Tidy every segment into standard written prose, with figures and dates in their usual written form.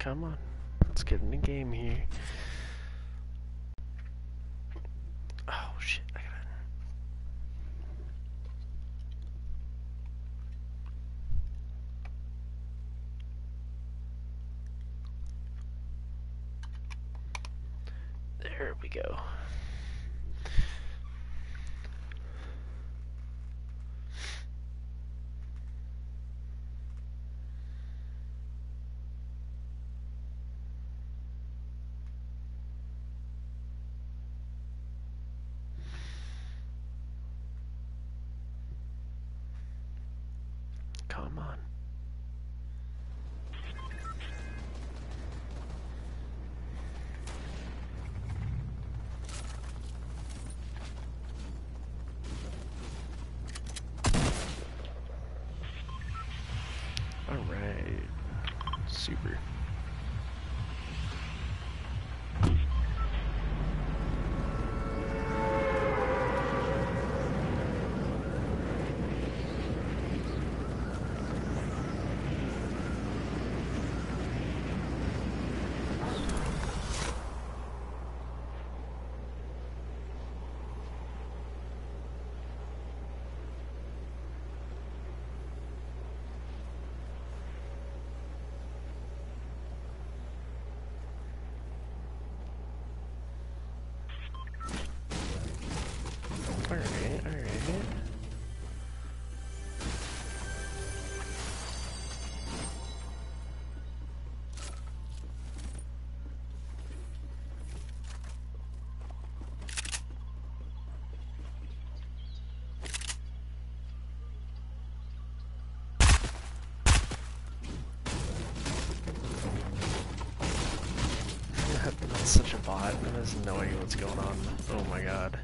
Come on. Let's get in the game here. Oh shit, I got it. There we go. Come on. Alright. Super. Alright. That's such a bot. That has no idea what's going on. Oh my god.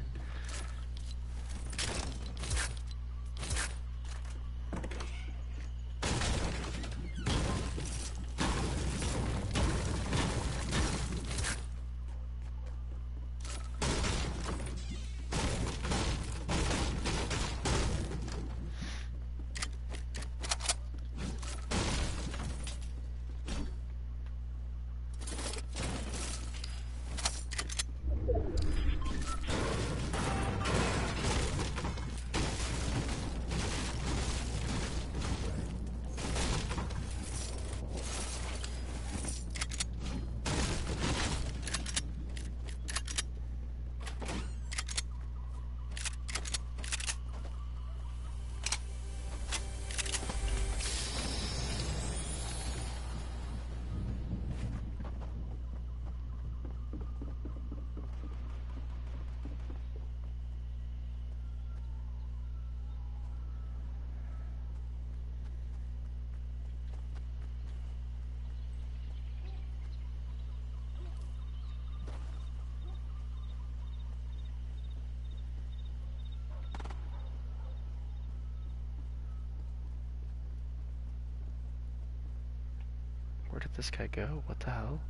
Where did this guy go? What the hell?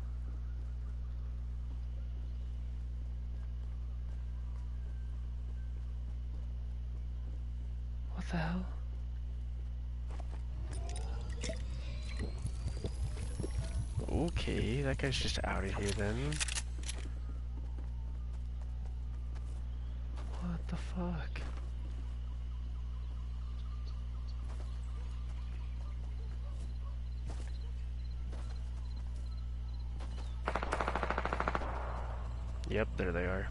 What the hell? Okay, that guy's just out of here then. What the fuck? Yep, there they are.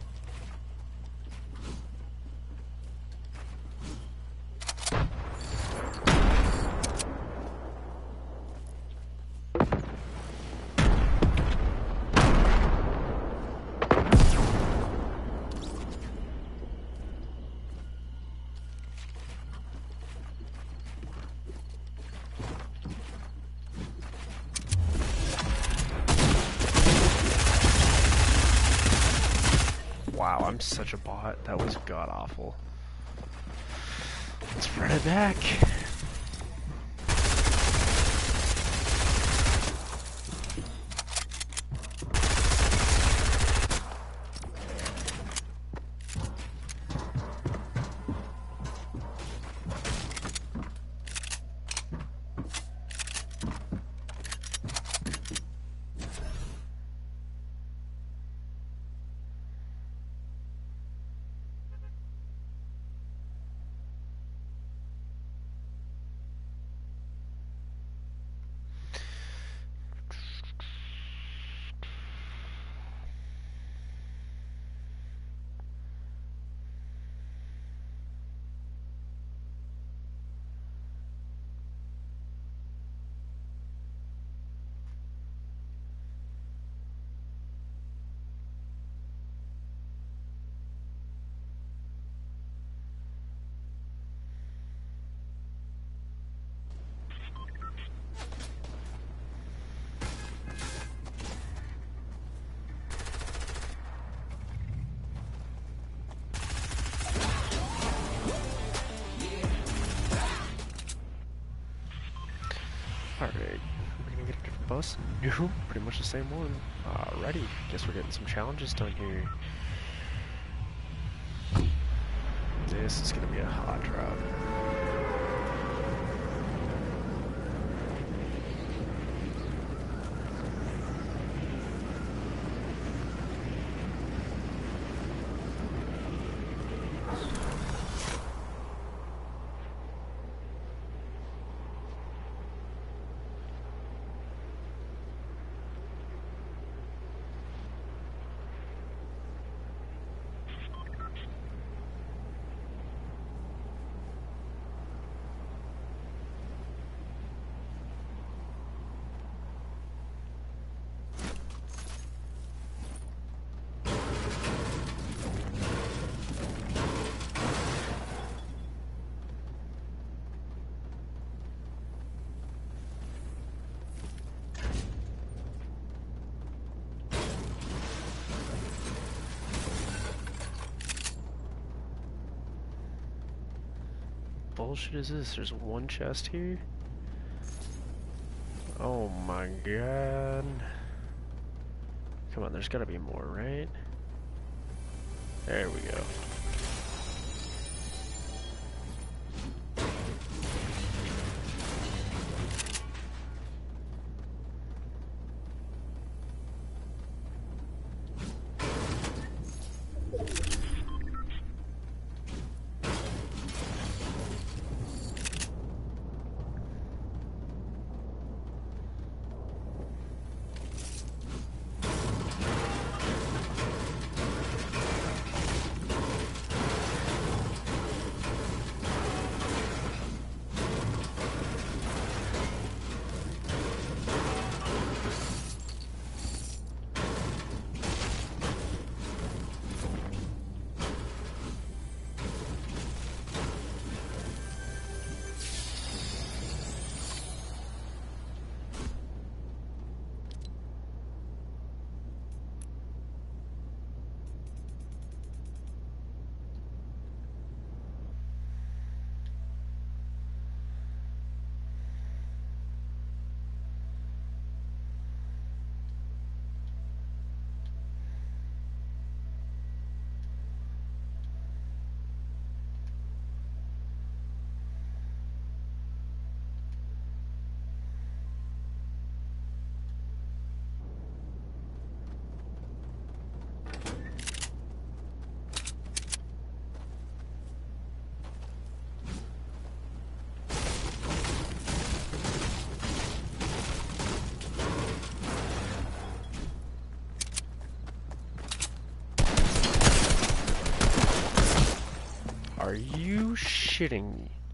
Wow, I'm such a bot. That was god awful. Let's run it back. No, it's new. Pretty much the same one. Alrighty. Guess we're getting some challenges done here. This is gonna be a hot drop. Bullshit is this? There's one chest here? Oh my god. Come on, there's gotta be more, right? There we go. Are you shitting me?